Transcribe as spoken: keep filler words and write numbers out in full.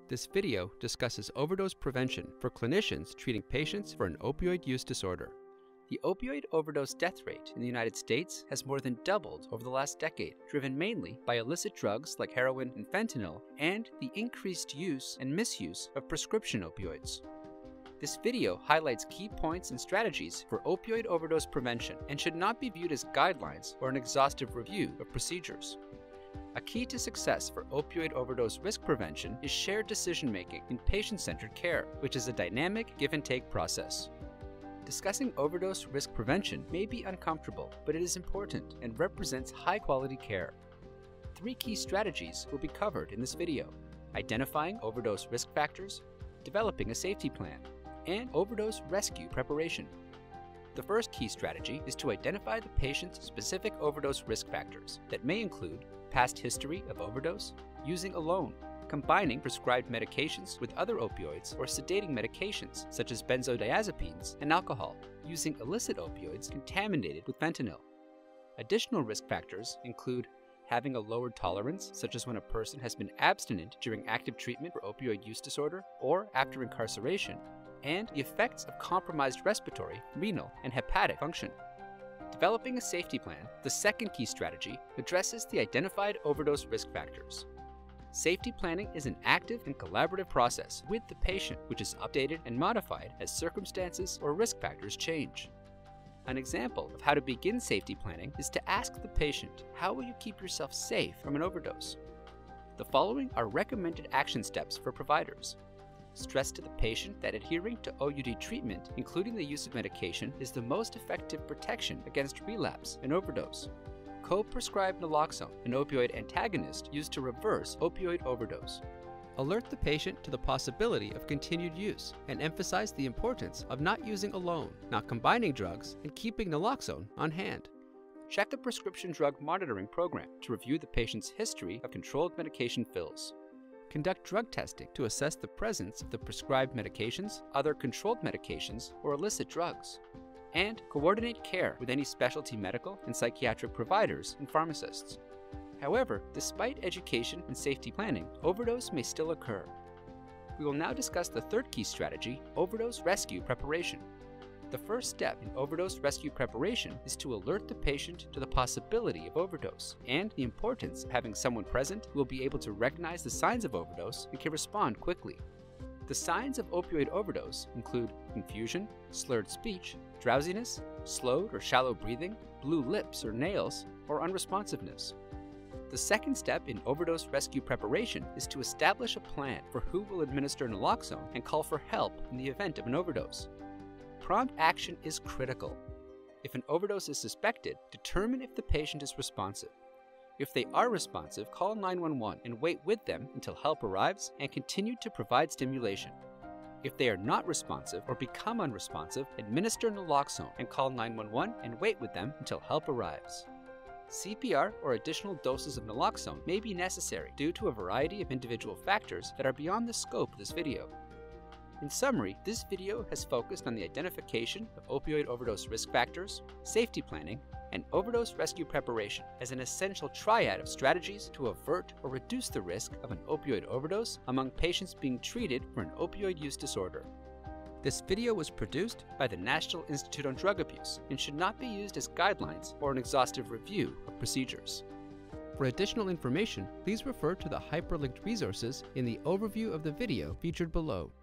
This video discusses overdose prevention for clinicians treating patients for an opioid use disorder. The opioid overdose death rate in the United States has more than doubled over the last decade, driven mainly by illicit drugs like heroin and fentanyl, and the increased use and misuse of prescription opioids. This video highlights key points and strategies for opioid overdose prevention and should not be viewed as guidelines or an exhaustive review of procedures. A key to success for opioid overdose risk prevention is shared decision-making in patient-centered care, which is a dynamic give-and-take process. Discussing overdose risk prevention may be uncomfortable, but it is important and represents high-quality care. Three key strategies will be covered in this video: identifying overdose risk factors, developing a safety plan, and overdose rescue preparation. The first key strategy is to identify the patient's specific overdose risk factors that may include past history of overdose, using alone, combining prescribed medications with other opioids or sedating medications such as benzodiazepines and alcohol, using illicit opioids contaminated with fentanyl. Additional risk factors include having a lowered tolerance, such as when a person has been abstinent during active treatment for opioid use disorder or after incarceration, and the effects of compromised respiratory, renal, and hepatic function. Developing a safety plan, the second key strategy, addresses the identified overdose risk factors. Safety planning is an active and collaborative process with the patient, which is updated and modified as circumstances or risk factors change. An example of how to begin safety planning is to ask the patient, how will you keep yourself safe from an overdose? The following are recommended action steps for providers. Stress to the patient that adhering to O U D treatment, including the use of medication, is the most effective protection against relapse and overdose. Co-prescribe naloxone, an opioid antagonist used to reverse opioid overdose. Alert the patient to the possibility of continued use and emphasize the importance of not using alone, not combining drugs, and keeping naloxone on hand. Check a prescription drug monitoring program to review the patient's history of controlled medication fills. Conduct drug testing to assess the presence of the prescribed medications, other controlled medications, or illicit drugs. And coordinate care with any specialty medical and psychiatric providers and pharmacists. However, despite education and safety planning, overdose may still occur. We will now discuss the third key strategy, overdose rescue preparation. The first step in overdose rescue preparation is to alert the patient to the possibility of overdose and the importance of having someone present who will be able to recognize the signs of overdose and can respond quickly. The signs of opioid overdose include confusion, slurred speech, drowsiness, slowed or shallow breathing, blue lips or nails, or unresponsiveness. The second step in overdose rescue preparation is to establish a plan for who will administer naloxone and call for help in the event of an overdose. Prompt action is critical. If an overdose is suspected, determine if the patient is responsive. If they are responsive, call nine one one and wait with them until help arrives and continue to provide stimulation. If they are not responsive or become unresponsive, administer naloxone and call nine one one and wait with them until help arrives. C P R or additional doses of naloxone may be necessary due to a variety of individual factors that are beyond the scope of this video. In summary, this video has focused on the identification of opioid overdose risk factors, safety planning, and overdose rescue preparation as an essential triad of strategies to avert or reduce the risk of an opioid overdose among patients being treated for an opioid use disorder. This video was produced by the National Institute on Drug Abuse and should not be used as guidelines or an exhaustive review of procedures. For additional information, please refer to the hyperlinked resources in the overview of the video featured below.